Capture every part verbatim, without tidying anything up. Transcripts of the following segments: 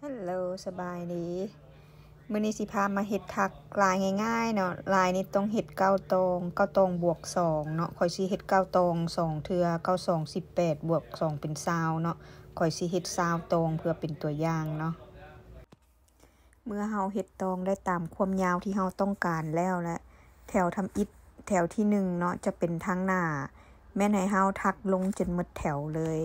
ฮัลโหลสบายดีมื้อนี้สิพามาเฮ็ดทักลายง่ายๆเนาะลายนี้ต้องเฮ็ดเก้าตรงเก้าตรงบวกสองเนาะข่อยสิเฮ็ดเก้าตรงสองเทื่อเก้า สอง สิบแปดบวกสองเป็นยี่สิบเนาะข่อยสิเฮ็ดยี่สิบตรงเพื่อเป็นตัวอย่างเนาะเมื่อเฮาเฮ็ดตรงได้ตามความยาวที่เฮาต้องการแล้วและแถวทำอิฐแถวที่หนึ่งเนาะจะเป็นทางหน้าแม่นให้เฮาทักลงจนหมดแถวเลย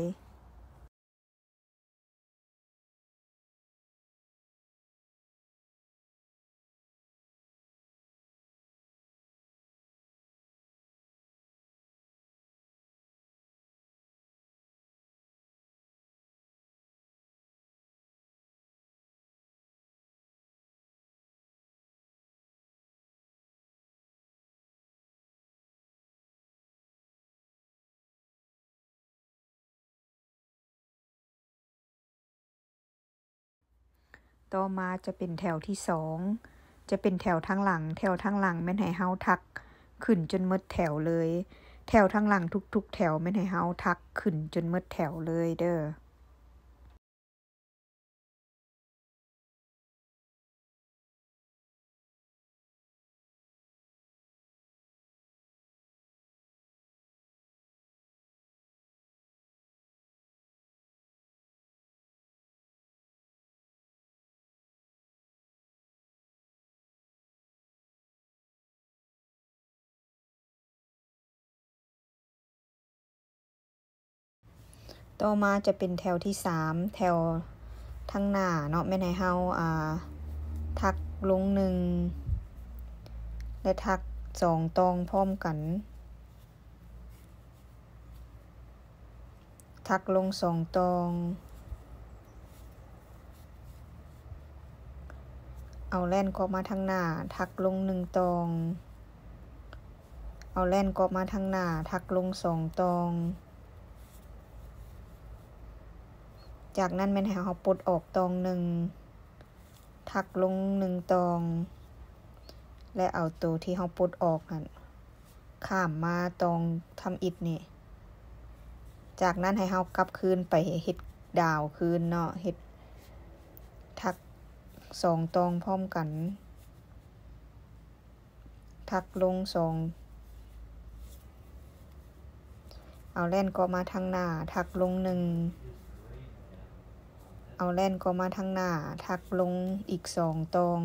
ต่อมาจะเป็นแถวที่สองจะเป็นแถวทางหลังแถวทางหลังแม่นให้เฮาทักขึ้นจนหมดแถวเลยแถวทางหลังทุกๆแถวแม่นให้เฮาทักขึ้นจนหมดแถวเลยเด้อต่อมาจะเป็นแถวที่สามแถวทางหน้าเนาะแม่นให้เฮาอ่าทักลงหนึ่งและทักสองตรงพร้อมกันทักลงสองตรงเอาแล่นก็มาทางหน้าทักลงหนึ่งตรงเอาแล่นก็มาทางหน้าทักลงสองตรงจากนั้นแม่นให้เฮาปลดออกตรงหนึ่งทักลงหนึ่งตรงและเอาตัวที่เฮาปลดออกนั่นข้ามมาตรงทำอิฐนี่จากนั้นให้เฮากลับคืนไปเฮ็ดดาวคืนเนาะเฮ็ดทักสองตรงพร้อมกันทักลงสองเอาแล่นก็มาทางหน้าทักลงหนึ่งเอาแล่นก็มาทางหน้าทักลงอีกสองตรง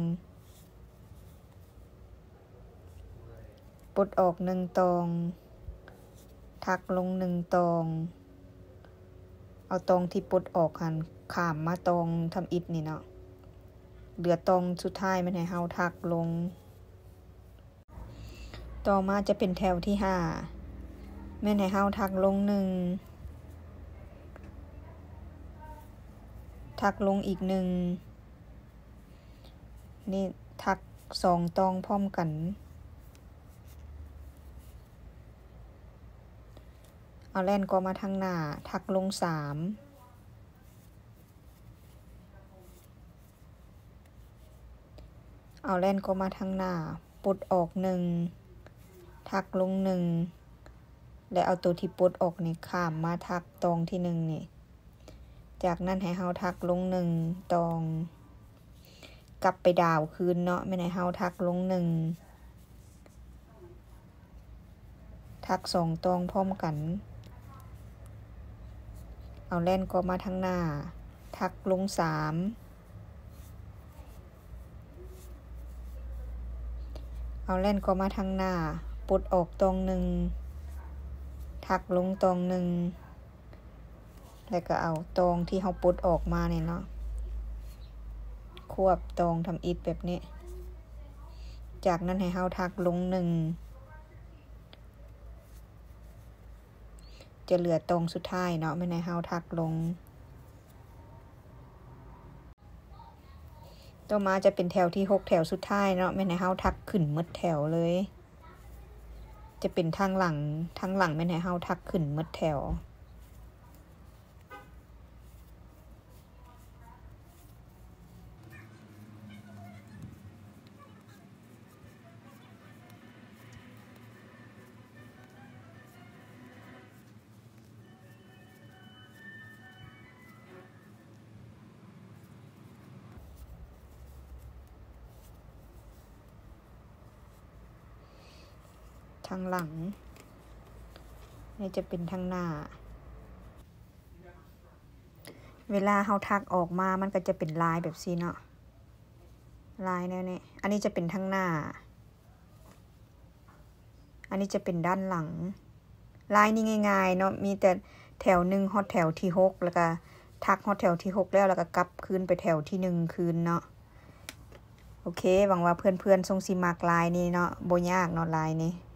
ปลดออกหนึ่งตรงทักลงหนึ่งตรงเอาตรงที่ปลดออกหันข้ามมาตรงทำอิฐนี่เนาะเหลือตรงสุดท้ายแม่นให้เฮาทักลงต่อมาจะเป็นแถวที่ห้าแม่นให้เฮาทักลงหนึ่งทักลงอีกหนึ่งนี่ทักสองตรงพร้อมกันเอาแล่นก็มาทางหน้าทักลงสามเอาแล่นก็มาทางหน้าปลดออกหนึ่งทักลงหนึ่งและเอาตัวที่ปลดออกนี่ข้ามมาทักตรงที่หนึ่งนี่จากนั้นให้เฮาทักลงหนึ่งตรงกลับไปดาวคืนเนาะไม่ให้เฮาทักลงหนึ่งทักสองตรงพร้อมกันเอาแล่นก็มาทางหน้าทักลงสามเอาแล่นก็มาทางหน้าปลดออกตรงหนึ่งทักลงตรงหนึ่งแล้วก็เอาตรงที่เฮาปลดออกมาเนี่ยเนาะควบตรงทำอิฐแบบนี้จากนั้นให้เฮาทักลงหนึ่งจะเหลือตรงสุดท้ายเนาะไม่ให้เฮาทักลงต่อมาจะเป็นแถวที่หกแถวสุดท้ายเนาะไม่ให้เฮาทักขึ้นหมดแถวเลยจะเป็นทางหลังทางหลังไม่ให้เฮาทักขึ้นหมดแถวทางหลังนี่จะเป็นทางหน้าเวลาเฮาทักออกมามันก็จะเป็นลายแบบนี้เนาะลายแนวนี้อันนี้จะเป็นทางหน้าอันนี้จะเป็นด้านหลังลายนี้ง่ายๆเนาะมีแต่แถวหนึ่งฮอดแถวที่หกแล้วก็ทักฮอดแถวที่หกแล้วแล้วก็กลับคืนไปแถวที่หนึ่งคืนเนาะโอเคหวังว่าเพื่อนๆทรงสิมักลายนี้เนาะบ่ยากเนาะลายนี้